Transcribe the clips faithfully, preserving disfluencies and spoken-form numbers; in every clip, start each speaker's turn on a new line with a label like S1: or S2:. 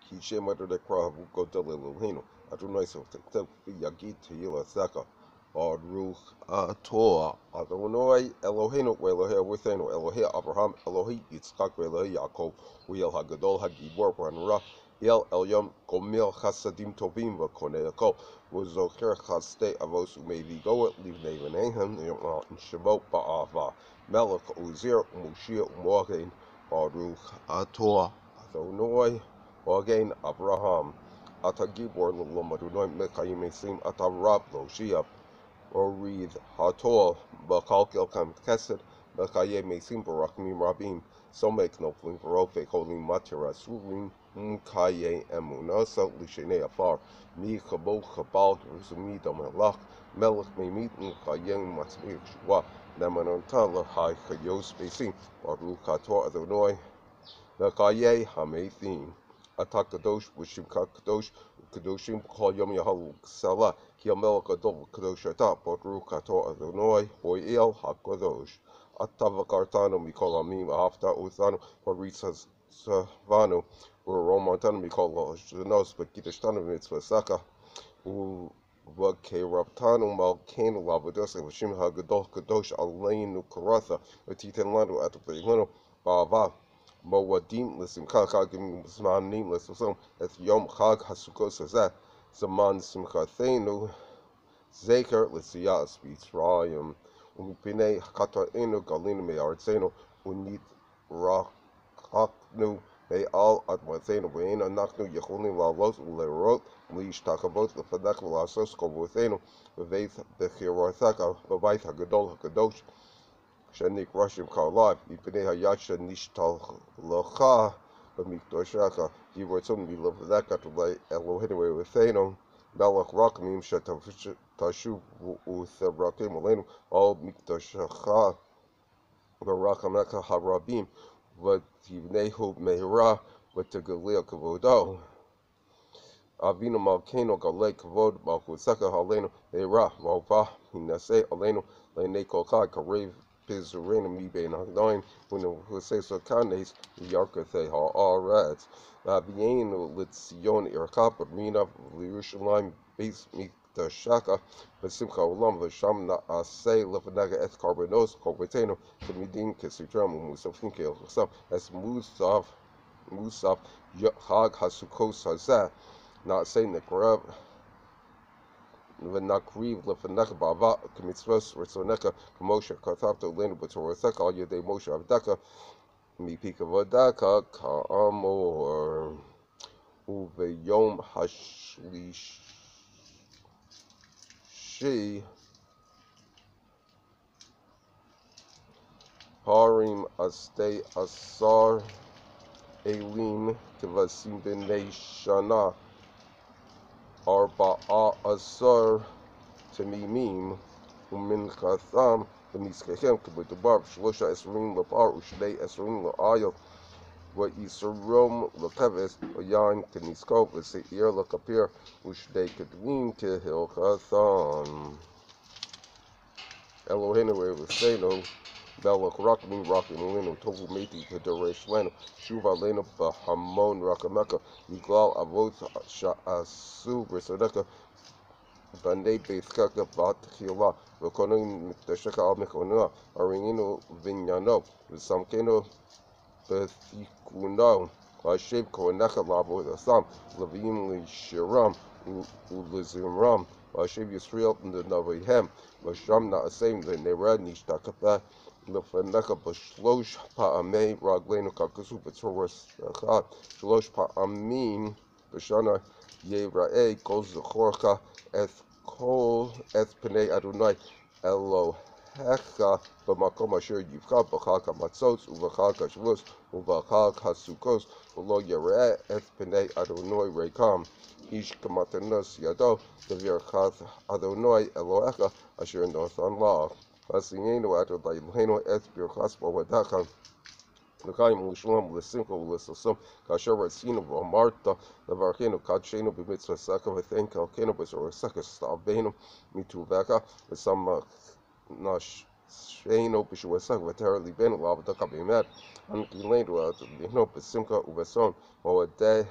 S1: Hishem Adonai Go Delilino, Adonai so Yagit Yila Saka, Baruch Ator, Adonai Elohim, Elohim Witheno, Elohim Abraham, Elohim Yitzchak, Elohim Yaakov, Riel Hagadol Hagibor, Ranra, El Elyom, Gomil Chasadim Tovim, Vakoneako, Wazoker Chaste Avos Umevi Goat, Leave Naven Ahem, in Shavot Ba'ava, Melech Uzir, Mushir, Morgan, Baruch Ator, Adonai. Again, Abraham, Atagibor Lumadunoi Mekayim Sim Atarablo, Shiab, Orid Hatol, Bakalkel Kam Kesed, Mekaye Mesim Barakmi Rabim, so make no fling for Ofe, holding Matera Surim, Mkaye Emunasa, Lishene Afar, Mi Kabo Kabal, Rusumidom Elach, Melech Memit, Mkayem Matsmir Shua, Namanantala, Hai Kayos Besim, Baruch Hator Adonoi, Mekaye Hamethim. Atakadosh, Wishim Kadosh, Kadoshim, Kol Yom Yahal Salah, Kiamel Gadol, Kadosh Ata, Bodru Kato Adonoi, Hoyel HaKadosh, Atavakartano, Mikol Amim, Afta Uthano, Parisas Savano, Romontano, Mikol Janos, Bakitastano, Mitzvah Saka, Vake Raptano, Malkano, Lavados, and Wishim Hagadol, Kadosh, Alainu Karatha, Titanlando, Atapelino, Bava. Moadim listen Kakagim Zmanim listen as Yom Chag Hasukos Hazat Zaman Simchathenu Zeker Lisias Bitrayim Umipine Kata Enu Galina Me Artseno Unit Rakaknu Me Al Admatheno Wayna Naknu Yaholim Lalos Ulerot Lish Takabot the Fadak Lasos Kobotheno Vaith the Hirothaka Babaith Hagadol Hakadosh Shanik Rushim Karlav, Ipene Hayacha Nishtal Locha, Bamikdoshaka, he wrote some be love that got to lay Elohim with Thano, Malak Rakamim Shatashu Uthrakim Malenu, all Mikdoshaka, Barakamaka Harabim, but Nehu Mehra, but to Galil Kavodo. Avino Malkano Galek Kavod, Malkusaka Haleno, Mehra, Malva, Hinase Aleno, Lene Koka, Karev. Pizarina mi bein nine when the say so canes yarkathe ha all rats bien litzion irkap rina Yerushalayim base me the shaka but simcha ulam the sham na asay lefanaga et carbonos coveteno to midin kisitram musafin kel so as musaf musaf hag hasukos hazat not saying the grab Venakriv Lefaneka Bava Kamitzvos Ritsoneka Kamosha Katapto Lena Batoroseka all Yade Moshe Avdaka Mipika Vadaka Ka Amor Uve Yom Hashlishi Harim Aste Asar Elim Kivasim Bene Shana Arba'a Asar Tamimim Umin Katham Beniskechem Kabutabar Shlosha Esrim Lapar Ushdei Esrim La'ayel Wa Isarom Lakeves Oyan Kanisko Veseir Lakapir Ushdei Kadwin Kehil Katham Elohim Veseno Belak Rakmin Rakim Leno Tovu Meti Kadoresh Leno Shuva Leno Bahamon Rakameka Yiglal Avot Sha'asu Brisodeka Bande Beskaka Bat Hila Vakonin Deshaka Almekonua Aringino Vinyano Samkeno Bethikuno Lashib Koanaka Labo the Sam Lavim Shiram Ulizimram Lashib Yisrael in the Navihem Lasham not the same than they read Nishtakapa Lefaneka Bashlosh Pa'ame Ragleno Kakasu Batoras Shlosh Pa'amin Bashana Yevra'e Goes the Chorka Eth Kol Eth Pene Adonai Elohecha B'makom Asher Yivka B'chak HaMatzot Uv'chak HaShavos Uv'chak HaSukkos V'lo Yereh Eth Pene Adonai Rekam Ish Kamatanos Yado Dev'yarchat Adonai Elohecha Asher Nothan La Asingeno Adonai Eloheinu Eth Birchas B'wadacham L'chaim u'shlam l'simcha u'l'sasam kasher ratzinu v'amarta levarchenu kadshenu b'mitzvah saka v'then kalkenu b'zorasaka stavenu mituvaka v'sam nashenu b'shuasaka v'tera libenu l'avdaka b'med ankilenu adonai b'simcha u'v'son v'odeh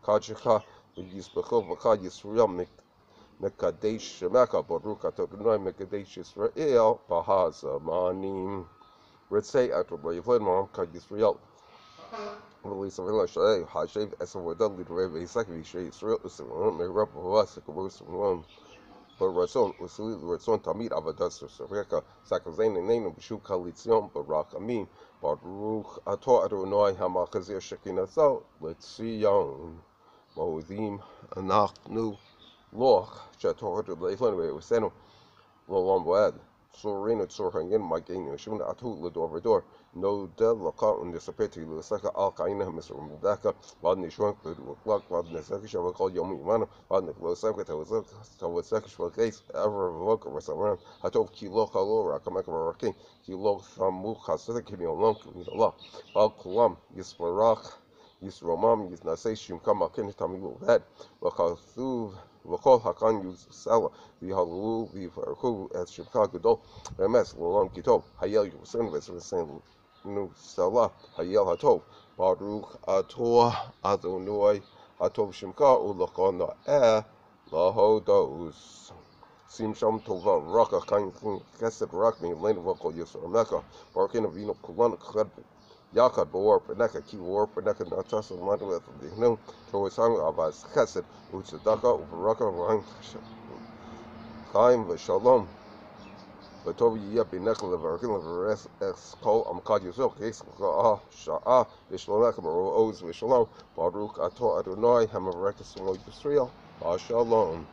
S1: Kajika, Yisbechov, Vaka Yisrael, Mekadesh Shemeka, Baruch Atodunai, Mekadesh Israel, Bahaza, Manim, Ritzay, Atoboy, Vledmon, Ka Yisrael. Release of English, Hashav, Esawadal, Literary, Second, Israel, Usim, Merap, Vasik, Rusum, but Rason, Usuli, Rason, Tamid, Avadas, Sareka, Sakazane, Name of Shu Kalitzion, Barak, Amin, Baruch, Ato, Adonai, Hamakazir, Shekinah, let's see, young Modim, Anachnu, Loch, Chator, the Leifan, we sent him, Lolomboad. Sorena Sorhangen, my gain, Shun Atu, Lador, no del Laka, and the Sapeti, Lusaka, Alkaina, Mister Mudaka, Wadney Shrunk, the Clock, Wadney Sekish, I call Yomi Mana, Wadney Losaka, Tawaz Sekish, case, ever look was around. I told Kilo Kalora, Kamaka King, Kilo Samu Hasaki, alone, Kilo, Al Kulam, Yisparak, Yisromam, Yisnasation, Kamakin, Tamilu, that, Wakasu. V'kol hakan yusala v'halu v'varchu as Chicago do emes l'olam kitov hayel yusen v'esen nu sala hayel hatov baruch atah Adonai hatov shimka ulachon eh lahodos sim sham tova raka kan kesed rak mi lane v'kol yisrael meka barkin avino kulan khed Yakad Bor, Peneka, Key War, Peneka, Natas, and Mandaleth of the Hnu, Towasang, Abbas, Chesed, Utsadaka, Uvaraka, Rang, Chaim, Shalom, Batovi Yep, Nekla, Varkin, Vares, Ex, Kol, Amkad Yusok, Ex, Ah, Sha'ah, Vishlomaka, Baro, Oz, Vishalom, Baruch, Ato, Adonai, Hamarekas, and Israel, Ah, Shalom.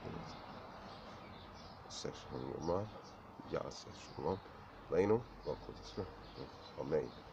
S1: Section, Yas, Shalom, Leno, Amen.